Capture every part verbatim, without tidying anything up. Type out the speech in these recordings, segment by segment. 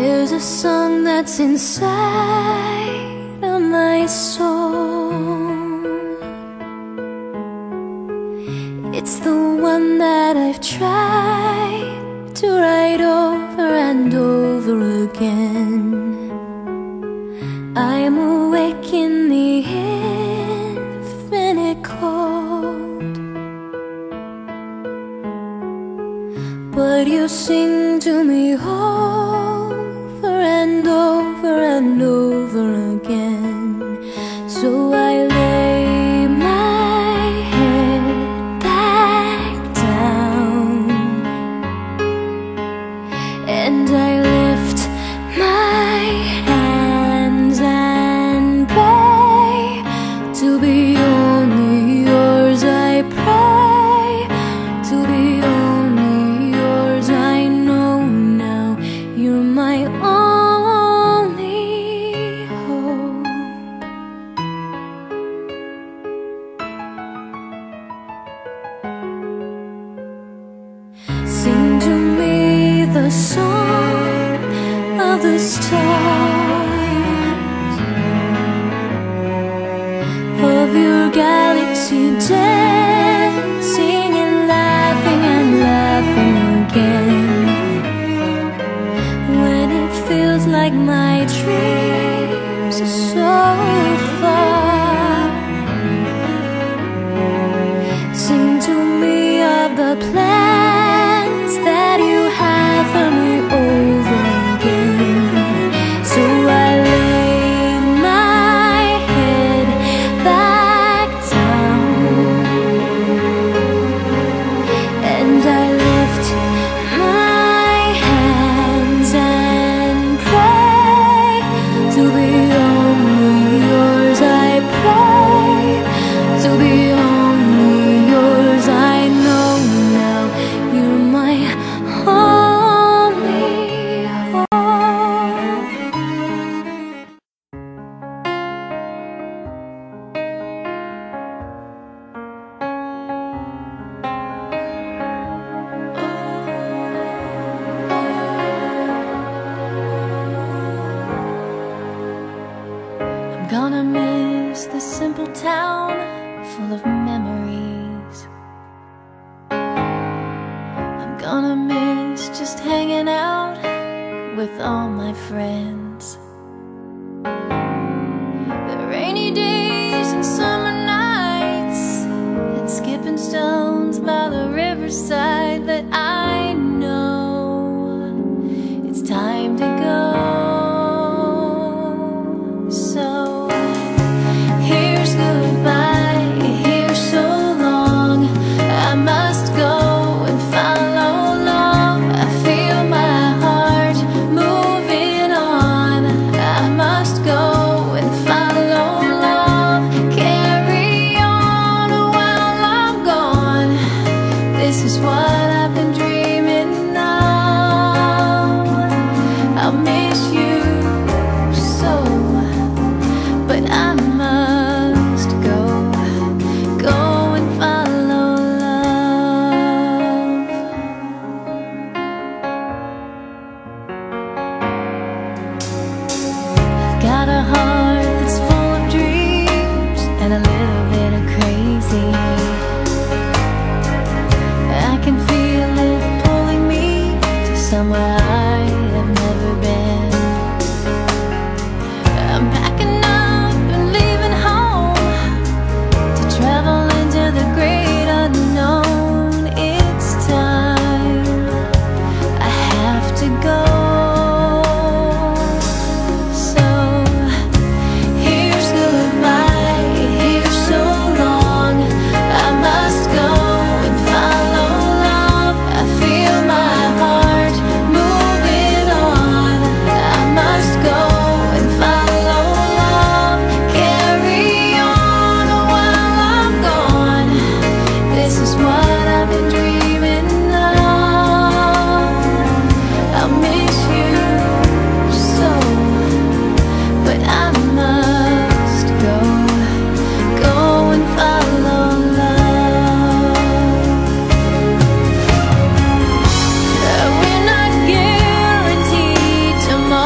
There's a song that's inside of my soul. It's the one that I've tried to write over and over again. I am awake in the infinite cold, but you sing to me over and over and over again. So I lay my head back down and I lift my hands and pray to be only yours. I pray to be only yours. I know now you're my only hope. Sing to me the song of the stars, of your galaxy dancing and laughing and laughing again. When it feels like my dreams are so far, sing to me of the plans that you have for me over again. So I lay my head back down and I lift my hands and pray to be only yours. I pray to be only yours. I know now you're my only hope. I'm gonna miss this simple town full of memories. I'm gonna miss just hanging out with all my friends. The rainy days and summer nights and skipping stones by the riverside. But I know it's time to go. So here's goodbye, here's so long. I must go and follow along. I feel my heart moving on. I must go and follow along. Carry on while I'm gone. This is what I've been dreaming of. I'll miss you so, but I must go, go and follow love. I've got a heart that's full of dreams and a little bit of crazy. I can feel it pulling me to somewhere I have never been. I'm packing up and leaving home to travel into the great unknown. It's time, I have to go. So here's goodbye, here's so long. I must go and follow love. I feel my heart moving on. I must go and follow love. Carry on while I'm gone. This is what I've been dreaming of. I'll miss you so, but I must go, go and follow love. We're not guaranteed tomorrow.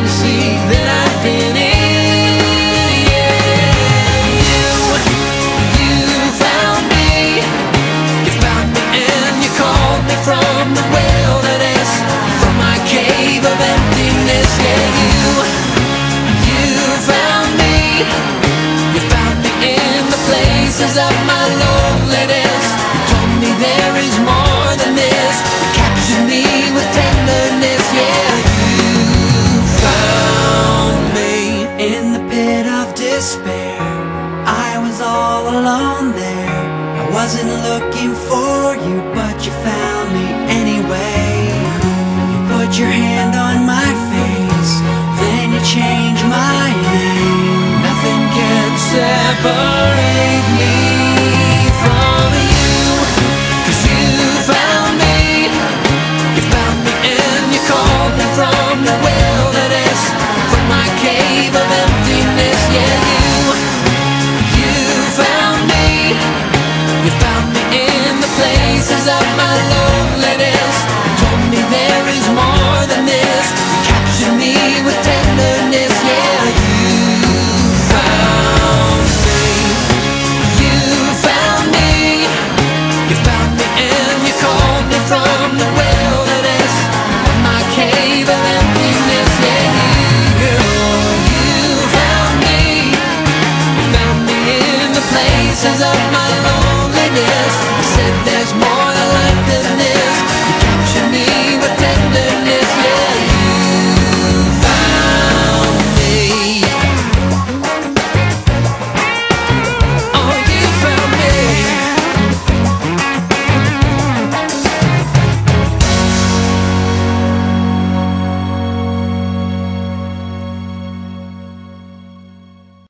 fantasy that I've been in. Yeah, you, you found me. You found me and you called me from the wilderness, from my cave of emptiness. Yeah, you, you found me. You found me in the places of my loneliness. You told me there is more than this. You captured me with tenderness. Yeah, you found me in the pit of despair. I was all alone there. I wasn't looking for you, but you found me anyway. You put your hand on my face, then you changed my name. Nothing can separate